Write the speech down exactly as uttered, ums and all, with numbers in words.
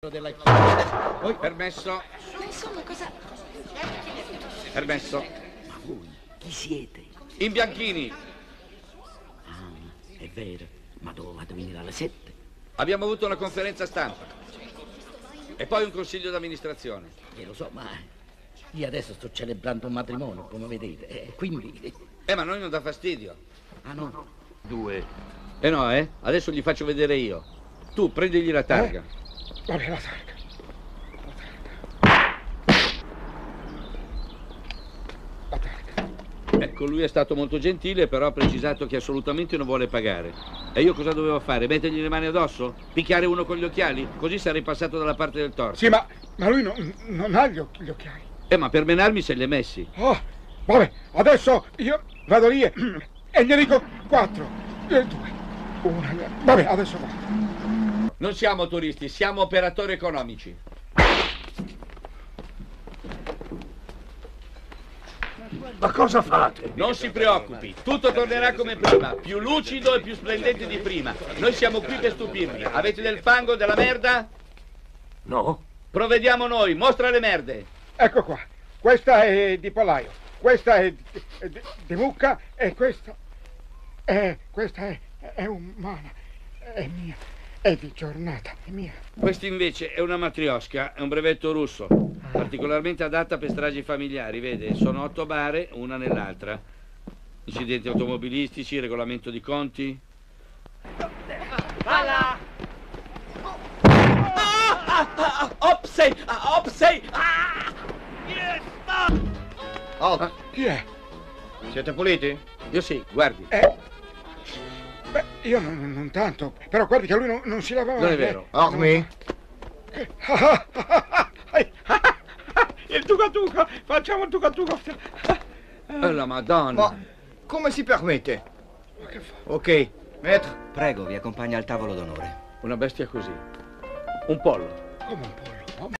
della chiesa. Poi Permesso. Ma insomma, cosa... Permesso. ma voi chi siete? Imbianchini. Ah, è vero, ma dovevate venire alle sette. Abbiamo avuto una conferenza stampa. E poi un consiglio d'amministrazione. Eh, lo so, ma io adesso sto celebrando un matrimonio, come vedete, e quindi... Eh, ma a noi non dà fastidio. Ah no? Due. Eh no, eh? Adesso gli faccio vedere io. Tu prendigli la targa. Eh? Vabbè, la targa. La targa. Ecco, lui è stato molto gentile, però ha precisato che assolutamente non vuole pagare. E io cosa dovevo fare? Mettergli le mani addosso? Picchiare uno con gli occhiali? Così sarei passato dalla parte del torto. Sì, ma, ma lui non, non ha gli, occhi, gli occhiali. Eh, ma per menarmi se li hai messi. Oh, vabbè, adesso io vado lì e, e gli dico quattro, e due, una, vabbè, adesso va. Non siamo turisti, siamo operatori economici. Ma cosa fate? Non si preoccupi, tutto tornerà come prima, più lucido e più splendente di prima. Noi siamo qui per stupirvi. Avete del fango, della merda? No? Provvediamo noi, mostra le merde. Ecco qua, questa è di pollaio, questa è di, è di, di mucca e questa è, questa è, è umana, è mia, è di giornata, è mia. Questa invece è una matriosca, è un brevetto russo, particolarmente adatta per stragi familiari, vede? Sono otto bare, una nell'altra. Incidenti automobilistici, regolamento di conti. Palla! Ah, ah, ah, Opsei! Ah, Opsei! Ah! Oh, Ah, Chi è? siete puliti? io sì, guardi. Eh, beh, io non, non tanto, però guardi che lui non, non si lavava. Non è eh. vero. Ormi? Il tuca tuca, facciamo il tuca tuca. Oh, la Madonna. Ma come si permette? Ok, maître. Prego, vi accompagna al tavolo d'onore. Una bestia così. Un pollo. Come un pollo?